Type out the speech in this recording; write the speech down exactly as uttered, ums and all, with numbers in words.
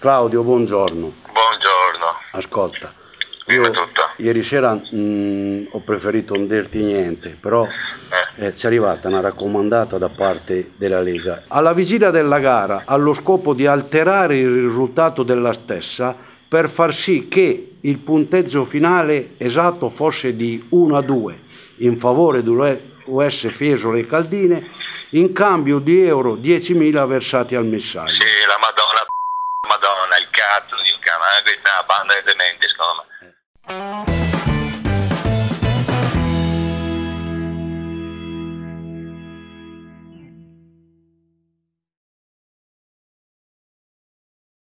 Claudio, buongiorno. Buongiorno. Ascolta, Dimmi io tutto. ieri sera mh, ho preferito non dirti niente, però Eh. eh, ci è arrivata una raccomandata da parte della Lega. Alla vigilia della gara, allo scopo di alterare il risultato della stessa, per far sì che il punteggio finale esatto fosse di uno a due in favore dell'U S Fiesole e Caldine, in cambio di euro diecimila versati al messaggio. Sì, la Madonna, Madonna, il cazzo di un cane, questa è una banda di dementi.